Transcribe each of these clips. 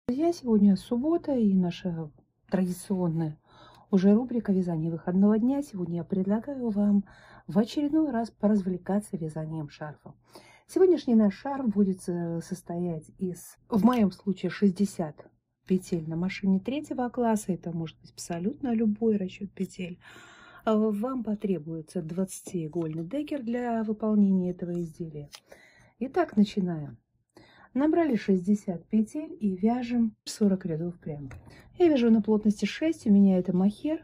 Друзья, сегодня суббота и наша традиционная уже рубрика «Вязание выходного дня». Сегодня я предлагаю вам в очередной раз поразвлекаться вязанием шарфа. Сегодняшний наш шарф будет состоять из, в моем случае, 60 петель на машине 3-го класса. Это может быть абсолютно любой расчет петель. Вам потребуется 20-игольный декер для выполнения этого изделия. Итак, начинаем. Набрали 60 петель и вяжем 40 рядов прямо. Я вяжу на плотности 6, у меня это мохер.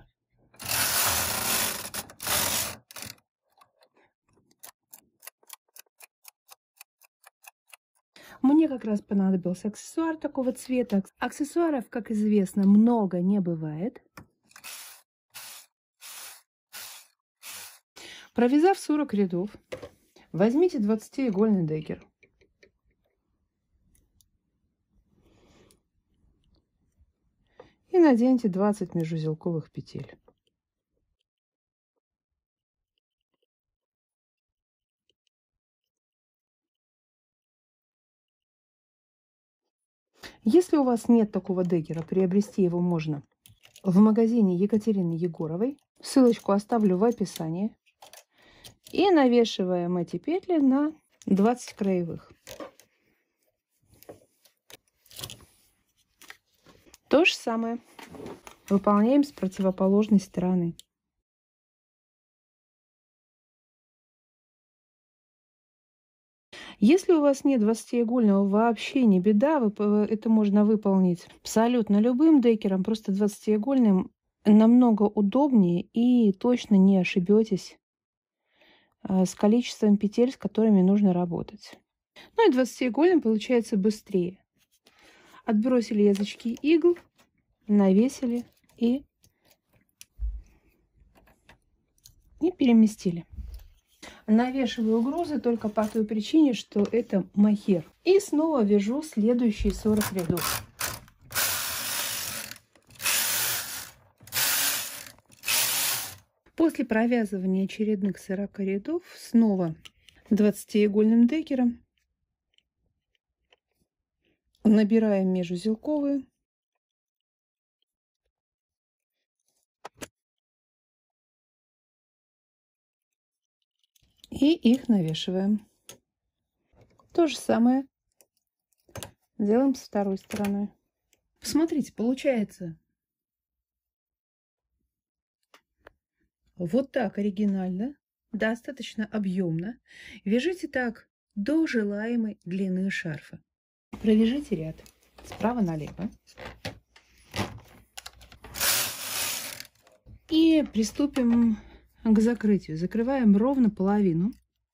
Мне как раз понадобился аксессуар такого цвета. Аксессуаров, как известно, много не бывает. Провязав 40 рядов, возьмите 20-игольный декер. И наденьте 20 межузелковых петель. Если у вас нет такого декера, приобрести его можно в магазине Екатерины Егоровой. Ссылочку оставлю в описании. И навешиваем эти петли на 20 краевых. То же самое выполняем с противоположной стороны. Если у вас нет 20-игольного, вообще не беда, это можно выполнить абсолютно любым декером, просто 20-игольным намного удобнее и точно не ошибетесь с количеством петель, с которыми нужно работать. Ну и 20-игольным получается быстрее. Отбросили язычки игл, навесили и переместили. Навешиваю грузы только по той причине, что это мохер. И снова вяжу следующие 40 рядов. После провязывания очередных 40 рядов снова 20-игольным декером набираем межузелковые. И их навешиваем. То же самое делаем с второй стороны. Посмотрите, получается вот так оригинально, достаточно объемно. Вяжите так до желаемой длины шарфа. Провяжите ряд справа налево. И приступим к закрытию. Закрываем ровно половину.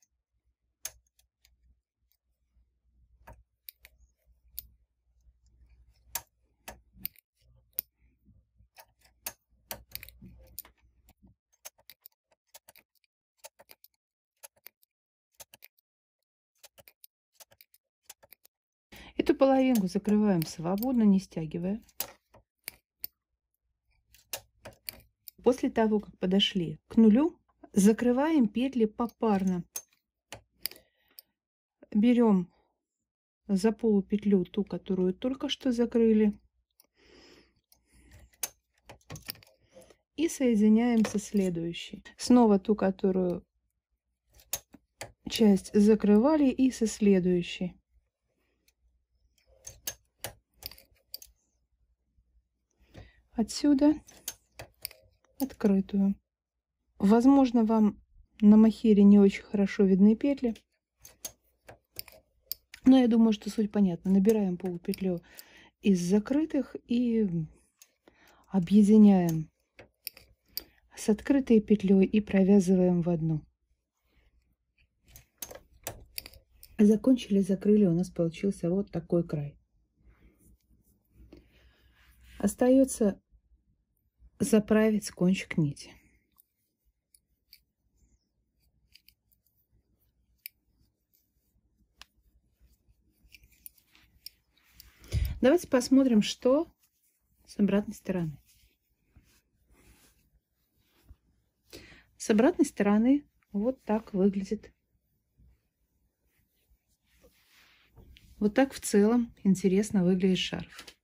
Эту половинку закрываем свободно, не стягивая. После того, как подошли к нулю, закрываем петли попарно. Берем за полупетлю ту, которую только что закрыли, и соединяем со следующей. Снова ту, которую часть закрывали, и со следующей. Отсюда открытую. Возможно, вам на мохере не очень хорошо видны петли, но я думаю, что суть понятна. Набираем полупетлю из закрытых и объединяем с открытой петлей и провязываем в одну. Закончили, закрыли, у нас получился вот такой край. Остается заправить кончик нити. Давайте посмотрим, что с обратной стороны. С обратной стороны вот так выглядит. Вот так в целом интересно выглядит шарф.